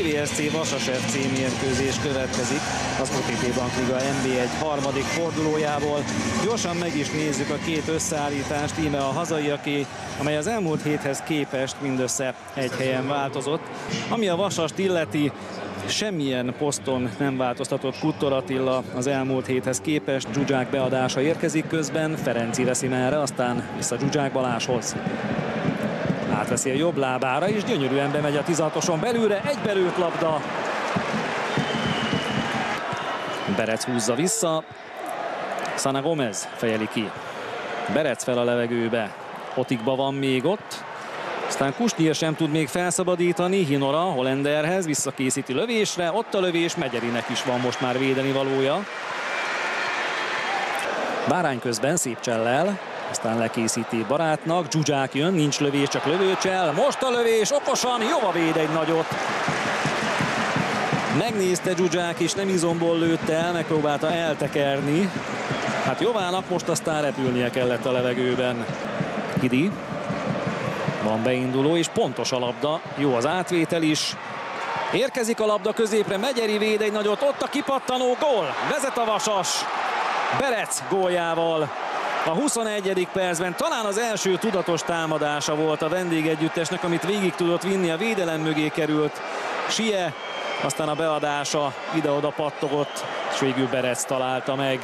VVSC Vasas FC mérkőzés következik az OTP Bankliga NB1 harmadik fordulójából. Gyorsan meg is nézzük a két összeállítást, íme a hazaiaké, amely az elmúlt héthez képest mindössze egy helyen változott. Ami a Vasast illeti, semmilyen poszton nem változtatott Kuttor Attila az elmúlt héthez képest. Zsuzsák beadása érkezik közben, Ferenci veszi merre, aztán vissza Zsuzsák Balázshoz. Átveszi a jobb lábára, és gyönyörűen bemegy a 16-oson belülre, egybelőtt labda. Berec húzza vissza, Sana Gomez fejeli ki. Berec fel a levegőbe, Otikba van még ott. Aztán Kusnyir sem tud még felszabadítani, Hinora Hollenderhez, visszakészíti lövésre, ott a lövés, Megyerinek is van most már védeni valója. Bárány közben szép csellel, aztán lekészíti barátnak, Zsuzsák jön, nincs lövés, csak lövőcsel, most a lövés, okosan, Jova véd egy nagyot. Megnézte Zsuzsák is, nem izomból lőtte el, megpróbálta eltekerni. Hát Jovának most aztán repülnie kellett a levegőben. Kidi. Van beinduló, és pontos a labda, jó az átvétel is. Érkezik a labda középre, Megyeri véd egy nagyot, ott a kipattanó, gól, vezet a Vasas. Berec góljával. A 21. percben talán az első tudatos támadása volt a vendégegyüttesnek, amit végig tudott vinni, a védelem mögé került Sie, aztán a beadása ide-oda pattogott, és végül Berec találta meg.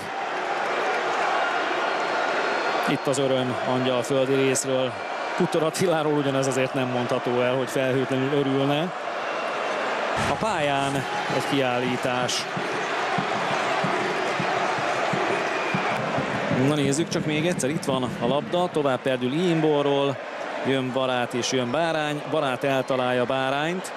Itt az öröm angyalföldi részről. Kuttor Attiláról ugyanez azért nem mondható el, hogy felhőtlenül örülne. A pályán egy kiállítás. Na nézzük csak még egyszer, itt van a labda, tovább perdül Iimborról, jön Barát és jön Bárány, Barát eltalálja Bárányt.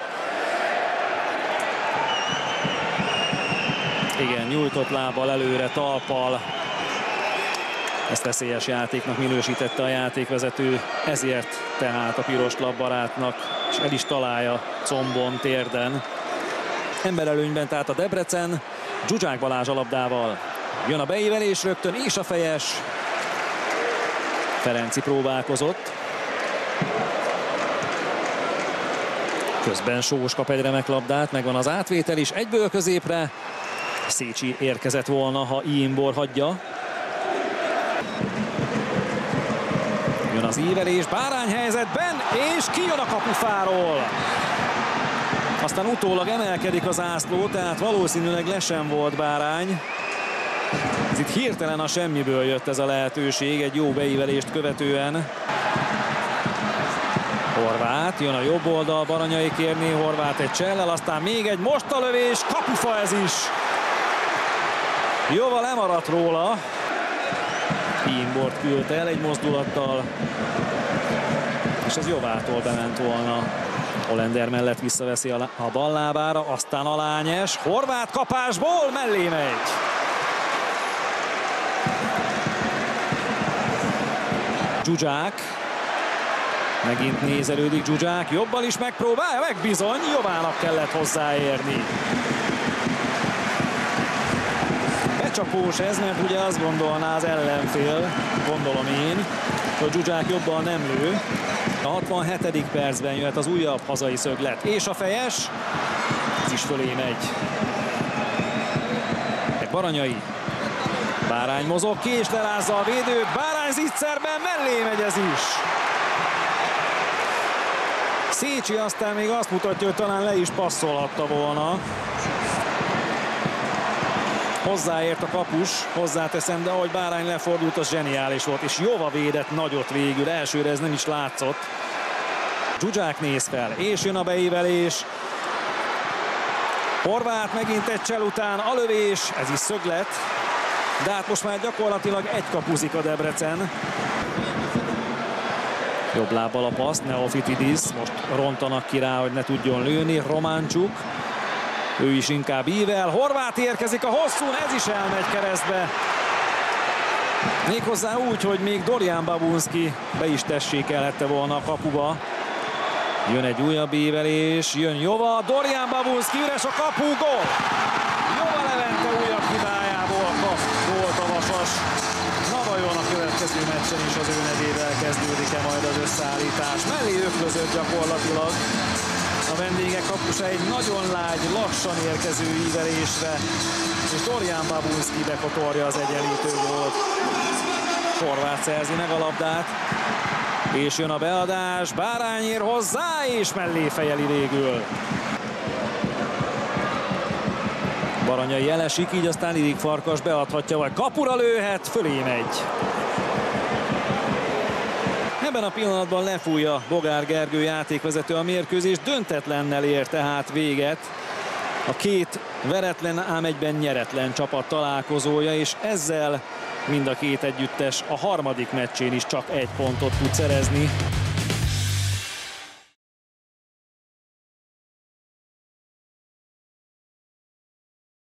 Igen, nyújtott lábbal előre, talppal. Ezt veszélyes játéknak minősítette a játékvezető, ezért tehát a piros lap Barátnak, és el is találja combon, térden. Emberelőnyben tehát a Debrecen, Zsuzsák Balázs a labdával. Jön a beívelés rögtön, és a fejes. Ferenci próbálkozott. Közben Sós kap egy remek labdát, megvan az átvétel is, egyből középre. Szécsi érkezett volna, ha Iimbor hagyja. Jön az ívelés, Bárány helyzetben, és kijön a kapufáról. Aztán utólag emelkedik az zászló, tehát valószínűleg le sem volt Bárány. Ez itt hirtelen a semmiből jött ez a lehetőség, egy jó beívelést követően. Horváth, jön a jobb oldal, Baranyai kérné, Horváth egy csellel, aztán még egy, most a lövés, kapufa ez is. Jóval lemaradt róla. Iimbort küldte el egy mozdulattal, és ez Jovától bement volna. Hollender mellett visszaveszi a ballábára, aztán Alányes, Horváth kapásból mellé megy. Zsuzsák, megint nézelődik Zsuzsák, jobbal is megpróbálja, meg bizony, Jovának kellett hozzáérni. Becsapós ez, mert ugye azt gondolná az ellenfél, gondolom én, hogy Zsuzsák jobban nem lő. A 67. percben jöhet az újabb hazai szöglet, és a fejes, ez is fölé megy. Baranyai. Bárány mozog ki, és lerázza a védőt, Bárány zicserben, mellé megy ez is. Szécsi aztán még azt mutatja, hogy talán le is passzolhatta volna. Hozzáért a kapus, hozzáteszem, de ahogy Bárány lefordult, az zseniális volt, és Jova védett nagyot végül, elsőre ez nem is látszott. Zsuzsák néz fel, és jön a beívelés. Horváth megint egy csel után, a lövés, ez is szöglet, de hát most már gyakorlatilag egy kapuzik a Debrecen. Jobb lábbal a paszt, Neofitidis, most rontanak ki rá, hogy ne tudjon lőni, Románcsuk. Ő is inkább ível, Horváth érkezik a hosszún, ez is elmegy keresztbe. Méghozzá úgy, hogy még Dorian Babunski be is tessékelhette volna a kapuba. Jön egy újabb ívelés, jön Jova, Dorian Babunski, üres a kapu, gól! Jova Levente újabb hibájából kap gólt a Vasas. Na vajon a következő meccsen is az ő nevével kezdődik-e majd az összeállítás? Mellé öklözött gyakorlatilag. a vendégek kapusa egy nagyon lágy, lassan érkező ívelésre, és Dorian Babunski bekotorja az egyenlítő gólt. Horváth szerzi meg a labdát, és jön a beadás, Bárány ér hozzá, és mellé fejeli végül. Baranyai elesik, így aztán Irik Farkas beadhatja, vagy kapura lőhet, fölé megy. Ebben a pillanatban lefújja Bogár Gergő játékvezető a mérkőzés, döntetlennel ér tehát véget a két veretlen, ám egyben nyeretlen csapat találkozója, és ezzel mind a két együttes a harmadik meccsén is csak egy pontot tud szerezni.